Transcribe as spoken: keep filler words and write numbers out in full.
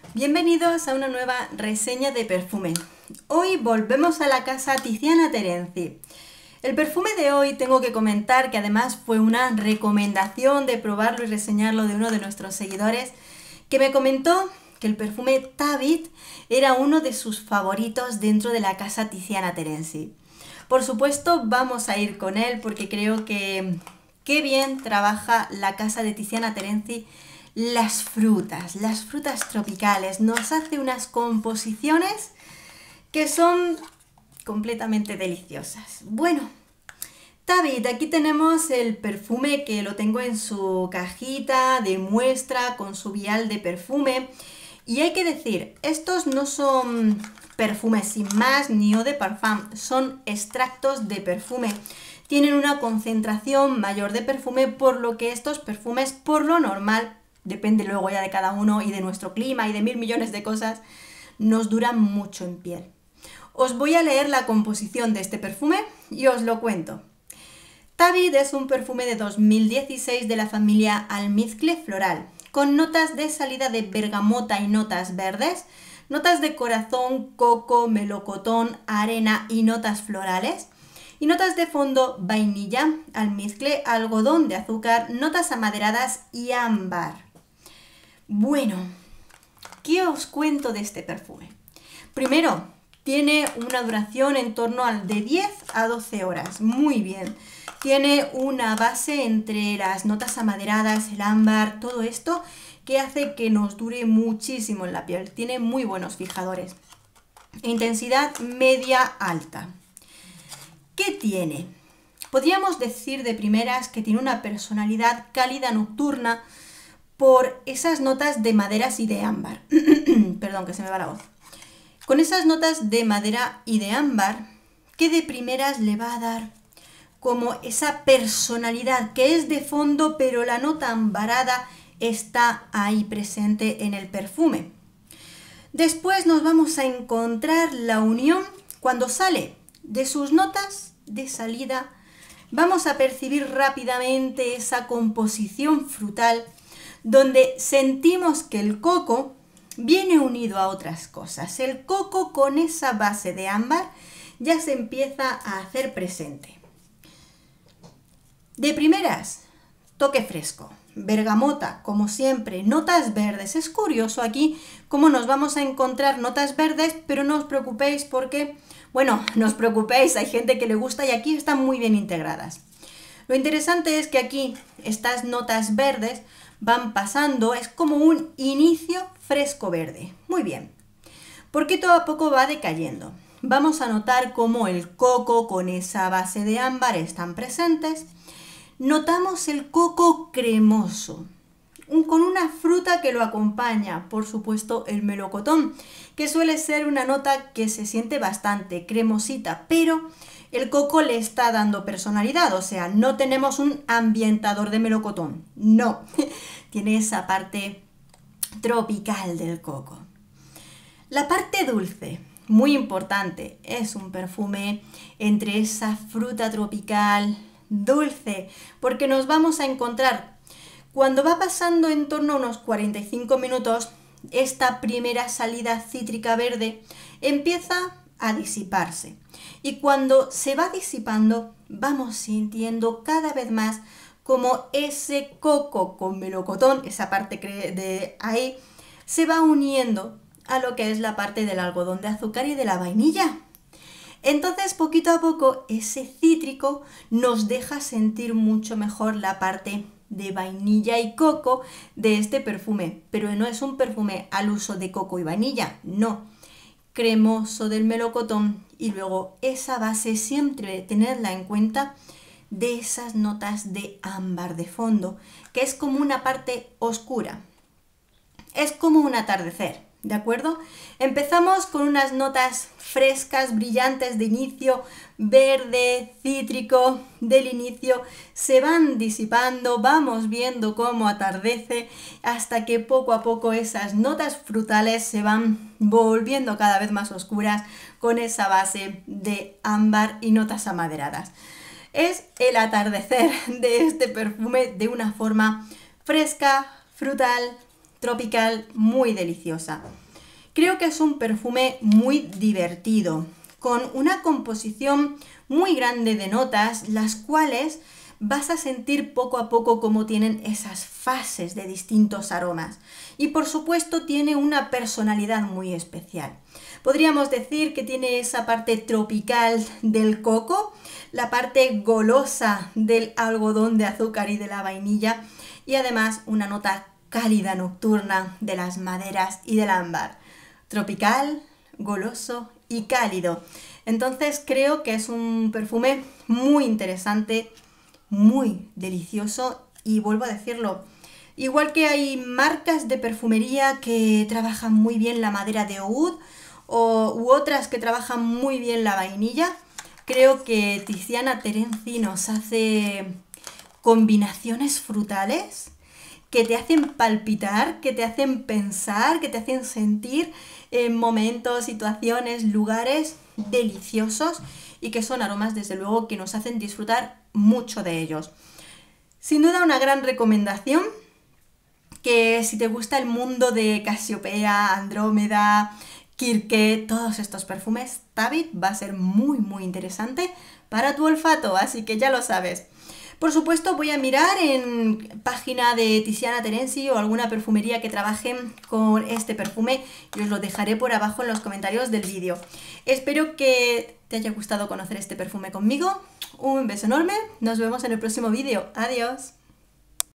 Bienvenidos a una nueva reseña de perfume. Hoy volvemos a la casa Tiziana Terenzi. El perfume de hoy tengo que comentar que además fue una recomendación de probarlo y reseñarlo de uno de nuestros seguidores que me comentó que el perfume Tabit era uno de sus favoritos dentro de la casa Tiziana Terenzi. Por supuesto vamos a ir con él porque creo que qué bien trabaja la casa de Tiziana Terenzi las frutas, las frutas tropicales. Nos hace unas composiciones que son completamente deliciosas. Bueno, Tabit, aquí tenemos el perfume que lo tengo en su cajita de muestra con su vial de perfume. Y hay que decir, estos no son perfumes sin más ni eau de parfum, son extractos de perfume. Tienen una concentración mayor de perfume, por lo que estos perfumes, por lo normal, depende luego ya de cada uno y de nuestro clima y de mil millones de cosas, nos duran mucho en piel. Os voy a leer la composición de este perfume y os lo cuento. Tabit es un perfume de dos mil dieciséis de la familia Almizcle Floral, con notas de salida de bergamota y notas verdes, notas de corazón, coco, melocotón, arena y notas florales, y notas de fondo vainilla, almizcle, algodón de azúcar, notas amaderadas y ámbar. Bueno, ¿qué os cuento de este perfume? Primero, tiene una duración en torno al de diez a doce horas, muy bien. Tiene una base entre las notas amaderadas, el ámbar, todo esto que hace que nos dure muchísimo en la piel. Tiene muy buenos fijadores. Intensidad media alta. ¿Qué tiene? Podríamos decir de primeras que tiene una personalidad cálida nocturna por esas notas de maderas y de ámbar. Perdón, que se me va la voz. Con esas notas de madera y de ámbar, que de primeras le va a dar como esa personalidad que es de fondo, pero la nota ambarada está ahí presente en el perfume. Después nos vamos a encontrar la unión cuando sale de sus notas de salida. Vamos a percibir rápidamente esa composición frutal donde sentimos que el coco viene unido a otras cosas. El coco con esa base de ámbar ya se empieza a hacer presente. De primeras, toque fresco, bergamota, como siempre, notas verdes. Es curioso aquí cómo nos vamos a encontrar notas verdes, pero no os preocupéis porque, bueno, no os preocupéis, hay gente que le gusta y aquí están muy bien integradas. Lo interesante es que aquí estas notas verdes van pasando, es como un inicio fresco verde. Muy bien. Poquito a poco va decayendo. Vamos a notar cómo el coco con esa base de ámbar están presentes. Notamos el coco cremoso, un, con una fruta que lo acompaña, por supuesto el melocotón, que suele ser una nota que se siente bastante cremosita, pero el coco le está dando personalidad, o sea, no tenemos un ambientador de melocotón, no, tiene esa parte tropical del coco. La parte dulce, muy importante, es un perfume entre esa fruta tropical dulce, porque nos vamos a encontrar, cuando va pasando en torno a unos cuarenta y cinco minutos, esta primera salida cítrica verde empieza a disiparse. Y cuando se va disipando, vamos sintiendo cada vez más como ese coco con melocotón, esa parte de ahí, se va uniendo a lo que es la parte del algodón de azúcar y de la vainilla. Entonces, poquito a poco, ese cítrico nos deja sentir mucho mejor la parte de vainilla y coco de este perfume. Pero no es un perfume al uso de coco y vainilla, no. Cremoso del melocotón y luego esa base siempre tenerla en cuenta de esas notas de ámbar de fondo, que es como una parte oscura. Es como un atardecer, ¿de acuerdo? Empezamos con unas notas frescas, brillantes de inicio, verde, cítrico del inicio, se van disipando, vamos viendo cómo atardece hasta que poco a poco esas notas frutales se van volviendo cada vez más oscuras con esa base de ámbar y notas amaderadas. Es el atardecer de este perfume de una forma fresca, frutal, tropical, muy deliciosa. Creo que es un perfume muy divertido, con una composición muy grande de notas, las cuales vas a sentir poco a poco cómo tienen esas fases de distintos aromas. Y por supuesto tiene una personalidad muy especial. Podríamos decir que tiene esa parte tropical del coco, la parte golosa del algodón de azúcar y de la vainilla, y además una nota cálida nocturna de las maderas y del ámbar. Tropical, goloso y cálido. Entonces creo que es un perfume muy interesante, muy delicioso, y vuelvo a decirlo, igual que hay marcas de perfumería que trabajan muy bien la madera de oud o, u otras que trabajan muy bien la vainilla, creo que Tiziana Terenzi nos hace combinaciones frutales que te hacen palpitar, que te hacen pensar, que te hacen sentir en momentos, situaciones, lugares deliciosos, y que son aromas desde luego que nos hacen disfrutar mucho de ellos. Sin duda una gran recomendación, que si te gusta el mundo de Casiopea, Andrómeda, Kirke, todos estos perfumes, Tabit va a ser muy muy interesante para tu olfato, así que ya lo sabes. Por supuesto voy a mirar en página de Tiziana Terenzi o alguna perfumería que trabaje con este perfume y os lo dejaré por abajo en los comentarios del vídeo. Espero que te haya gustado conocer este perfume conmigo. Un beso enorme, nos vemos en el próximo vídeo. Adiós.